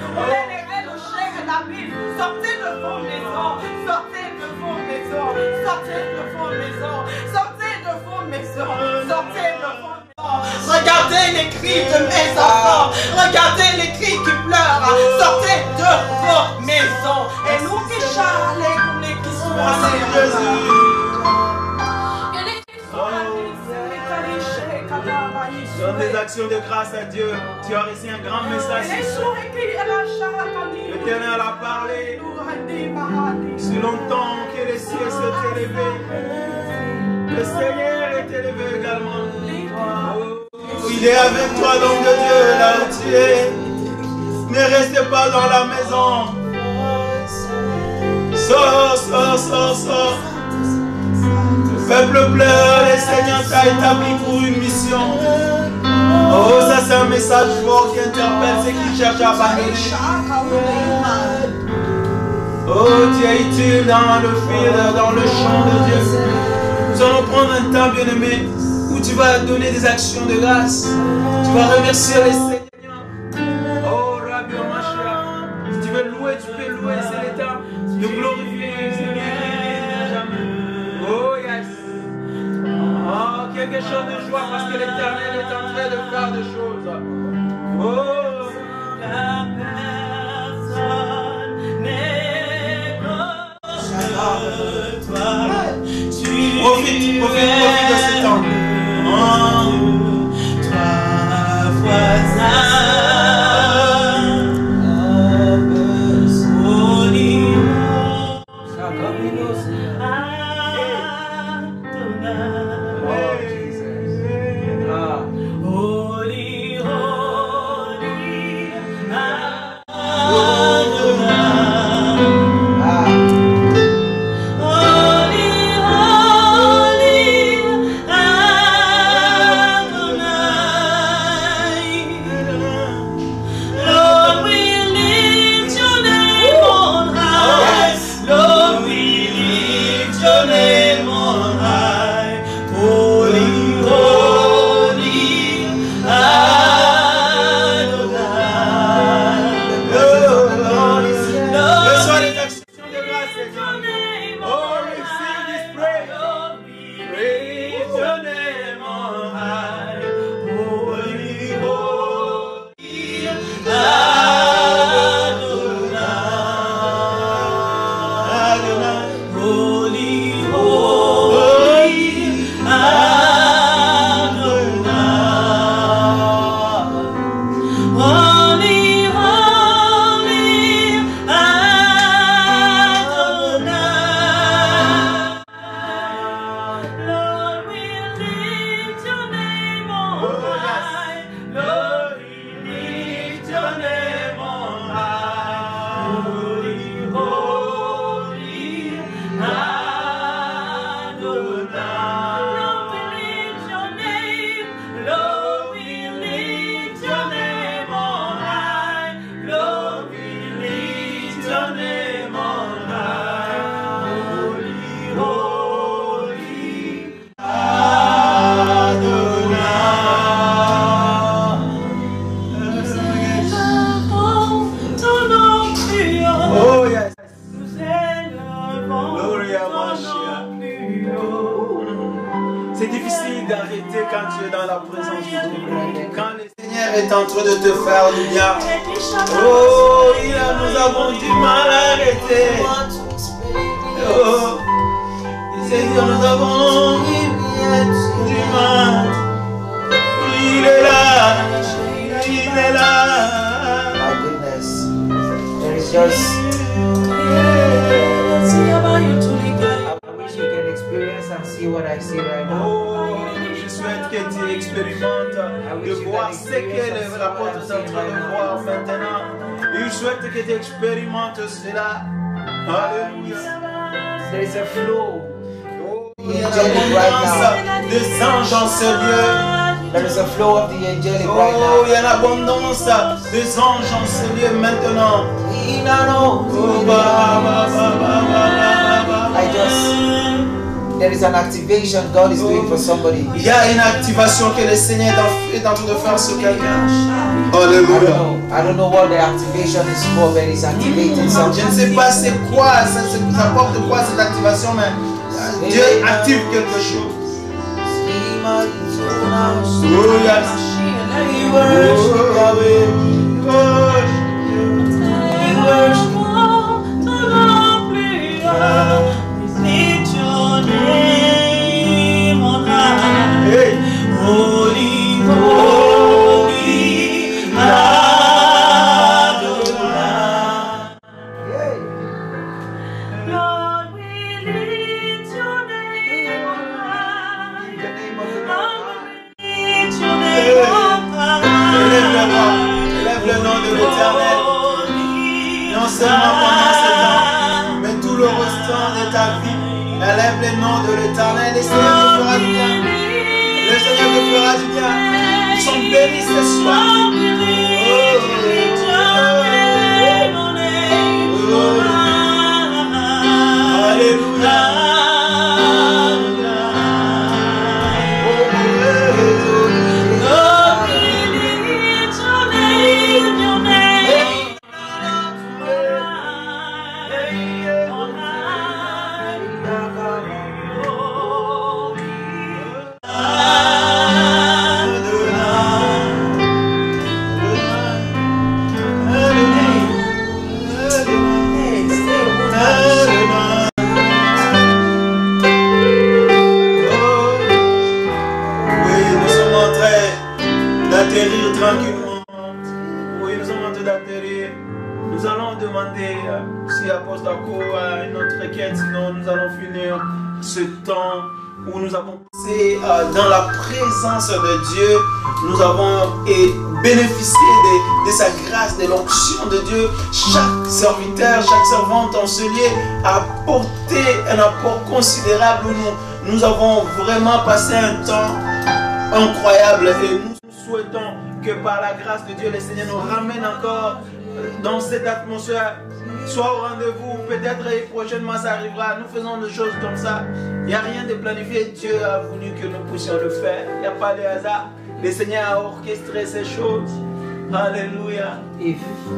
Sortez de vos maisons, sortez de vos maisons, sortez de vos maisons, sortez de vos maisons, sortez de vos maisons. Regardez les cris de mes enfants, regardez les cris qui pleurent. Sortez de vos maisons. Et nous qui charlons, les qui sont Dans des actions de grâce à Dieu, tu as reçu un grand message. L'Éternel a parlé. Si longtemps que les cieux s'est élevé, le Seigneur est élevé également. Oh, il est avec toi, l'homme de Dieu, là où tu es. Ne reste pas dans la maison. Sors, sors, sors, sors. Le peuple pleure, le Seigneur t'a établi pour une mission. Oh, ça c'est un message fort qui interpelle ceux qui cherchent à abandonner. Oh, tu es utile dans le fil, dans le champ de Dieu. Nous allons prendre un temps, bien-aimé, où tu vas donner des actions de grâce. Tu vas remercier les Seigneurs. Oh, Rabbi Mashiach. Si tu veux louer, tu peux louer. C'est l'état de glorifier. Oh, yes. Oh, quelque chose de joie parce que l'Éternel est en train de faire des choses. Oh, la personne n'est que toi. Profite de ce temps. C'est difficile d'arrêter quand tu es dans la présence de Dieu. Quand le Seigneur est en train de te faire du bien. Oh, nous avons du mal à arrêter. Oh, Seigneur, nous avons du mal. Il est là. Il est là. My goodness. There is just... I wish you can experience and see what I see right now. Oh, je souhaite que tu expérimentes de voir ce que l'apôtre est en train de voir maintenant. Je souhaite que tu expérimentes cela. Alléluia. There is a flow. Il y a l'abondance des anges en ce lieu. There is a flow of the angelic right now. Oh, il y a l'abondance des anges en ce lieu maintenant. There is an activation God is doing for somebody. Il y a une activation que le Seigneur est en train de faire sur quelqu'un. Alléluia. I don't know what the activation is for, but it's activating something. Je ne sais pas c'est quoi, ça porte quoi cette activation, mais Dieu active quelque chose. Oh yes. Hey. Holy, holy, Adonai. Lord, we lift your name on high. Lift your name on high. Élève le nom de l'Éternel. Non seulement pendant ce temps, mais tout le restant de ta vie. Élève le nom de l'Éternel. Le Seigneur te fera du bien. Le Seigneur te fera du bien. Son bénis ce soir. Tranquillement. Oui, nous sommes en train d'atterrir. Nous allons demander si Apostle Ako a une autre requête, sinon nous allons finir ce temps où nous avons passé dans la présence de Dieu. Nous avons bénéficié de sa grâce, de l'onction de Dieu. Chaque serviteur, chaque servante en ce lieu a apporté un apport considérable où nous avons vraiment passé un temps incroyable et nous souhaitons que par la grâce de Dieu, le Seigneur nous ramène encore dans cette atmosphère. Soit au rendez-vous, peut-être prochainement ça arrivera. Nous faisons des choses comme ça. Il n'y a rien de planifié. Dieu a voulu que nous puissions le faire. Il n'y a pas de hasard. Le Seigneur a orchestré ces choses. Alléluia. If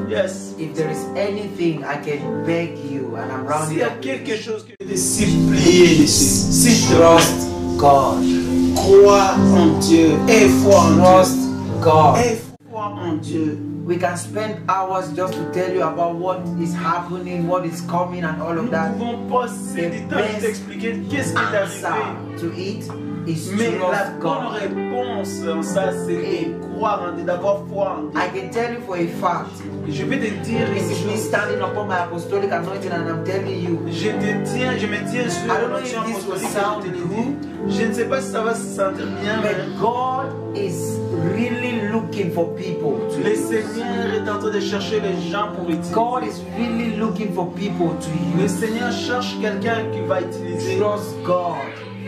there is anything I can beg you, and I'm rounding S'il y a up, quelque chose que de supplier dessus, s'il te trust God. crois en Dieu, aie foi en Trust Dieu, God. aie foi en Dieu. We can spend hours just to tell you about what is happening, what is coming, and all Nous of that. ne pouvons pas passer du temps de t'expliquer qu'est-ce qui est Answer arrivé. to it is Mais la trust bonne God. réponse en ça, c'est de croire en Dieu, d'avoir foi en Dieu. I can tell you for a fact. Je vais te dire This une is me chose. standing upon my apostolic anointing, and I'm telling you. Je me tiens sur I don't know l'onction if this will apostolique, sound je te le dis. good, Je ne sais pas si ça va se sentir bien, mais but God is really looking for people to le use. Seigneur est en train de chercher les gens pour utiliser. God is really looking for people to Le use. Seigneur cherche quelqu'un qui va utiliser. Trust God.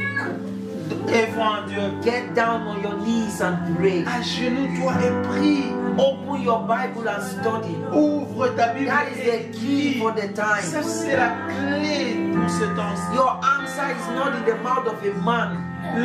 Et foi en Dieu. Get down on your knees and pray. Agenouille-toi et prie. Open your Bible and study. Ouvre ta Bible That is et the key lis. for the Ça, time. c'est la clé pour ce temps-ci. Your answer is not in the mouth of a man.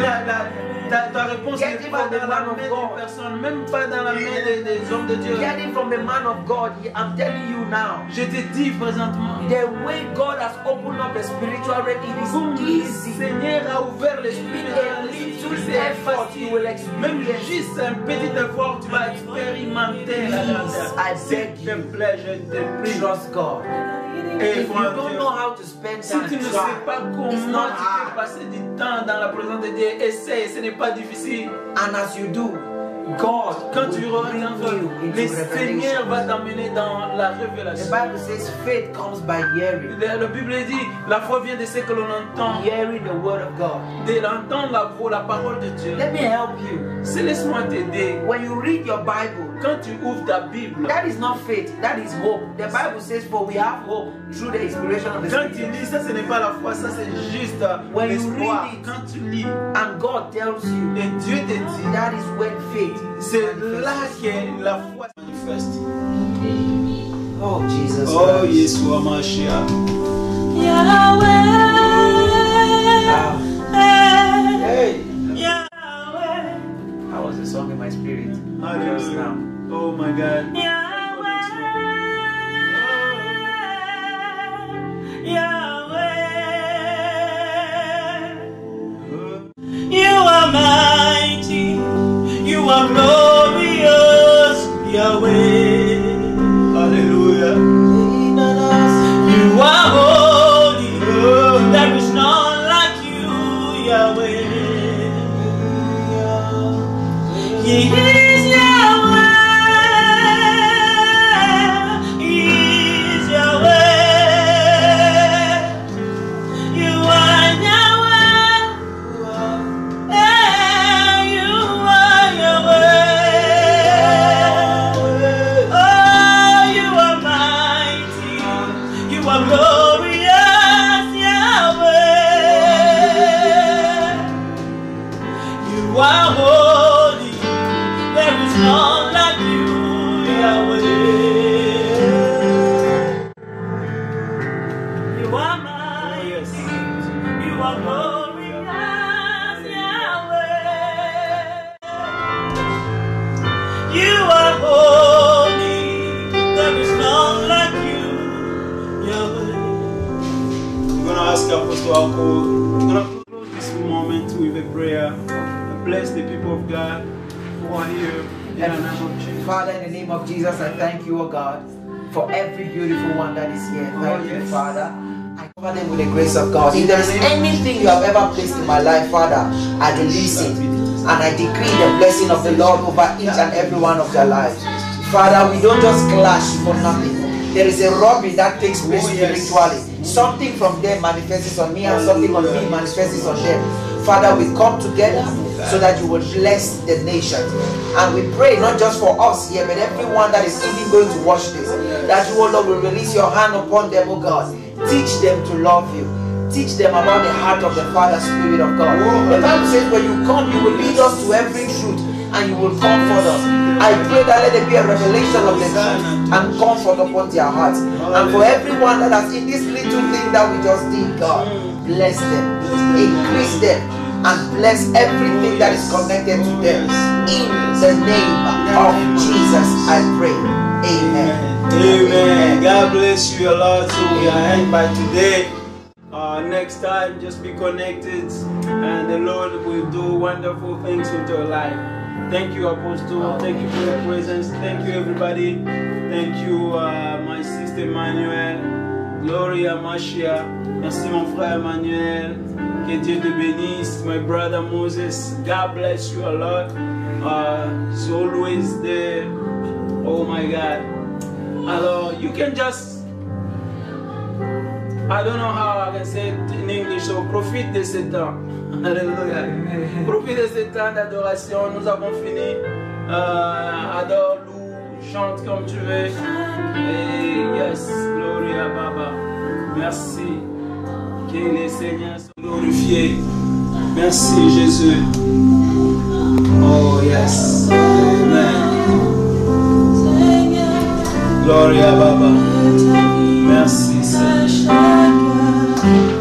Ta réponse Get n'est it pas from the dans la man main of de God. personne, même pas dans la main des hommes de Dieu. Get it from the man of God. I'm telling you now. Je te dis présentement, The way God has opened up a spiritual realm, comme it le is easy. Seigneur a ouvert l'esprit de A la little c'est effort you will facile. Même experience. juste un petit effort, tu vas expérimenter la grandeur. I S'il beg te you. plaît, je te prie. Trust God. Et If you don't know how to spend si time, tu ne sais try. pas It's comment not tu peux hard. passer du temps dans la présence de Dieu, essaye, ce n'est pas difficile. And as you do, God Quand tu will bring regardes, you le into Seigneur revelation. va t'amener dans la The révélation. Bible says faith comes by hearing. La Bible dit, la foi vient de ce que l'on entend, Hearing the word of God. de l'entendre la parole de Dieu. Let me help you. C'est laisse-moi t'aider. When you read your Bible, Quand tu ouvres ta Bible, that is not faith, that is hope. The Bible says, for we have hope through the inspiration of the quand tu Spirit. lis, ça ce n'est pas la foi, ça c'est juste When you l'espoir. read it, Quand tu lis, and God tells you, et Dieu te dit, that is when faith c'est manifests. là que la foi se manifeste. Oh, Jesus. Oh, Christ. Yeshua Mashiach. Yahweh, Hey. Yahweh, That was a song in my spirit. Just Hallelujah. now. Oh my God. You are mighty, you are glorious, Yahweh. Hallelujah. You are holy, there is none like you, Yahweh. He is Yahweh, He is Yahweh. You are Yahweh, you are Yahweh. You are mighty. yes. You are glorious, Yahweh. You are holy. There is none like you, Yahweh. We're going to ask Apostle Ako. We're going to close this moment with a prayer. Bless the people of God who are here. In the name of Jesus. Father, in the name of Jesus, I thank you, O God, for every beautiful one that is here. Thank you, Father. I cover them with the grace of God. If there is anything you have ever placed in my life, Father, I release it. And I decree the blessing of the Lord over each and every one of their lives. Father, we don't just clash for nothing. There is a robbery that takes place spiritually. Something from them manifests on me and something on me manifests on them. Father, we come together so that you will bless the nation. And we pray not just for us here, but everyone that is even going to watch this, that you, O Lord, will release your hand upon them, O God. Teach them to love you. Teach them about the heart of the Father, Spirit of God. The Bible says when you come, you will lead us to every truth and you will comfort us. I pray that let there be a revelation of the truth and comfort upon their hearts. And for everyone that has in this little thing that we just did, God, bless them, increase them, and bless everything that is connected to them. In the name of Jesus, I pray. Amen. Amen. God bless you a lot. So we are end by today. Next time, just be connected, and the Lord will do wonderful things with your life. Thank you, Apostle. Thank you for your presence. Thank you, everybody. Thank you, my sister Emmanuel. Gloria Machia. Merci, mon frère Emmanuel. Que Dieu te bénisse. My brother Moses. God bless you a lot. He's always there. Oh my God. Alors, you can just, I don't know how I can say it in English, so profite de ce temps. Alléluia. Profite de ce temps d'adoration. Nous avons fini. Adore, loue, chante comme tu veux. Et yes, gloria Baba. Merci. Que les Seigneurs soient glorifiés. Merci Jésus. Oh yes. Amen. Gloria Baba. Merci Seigneur.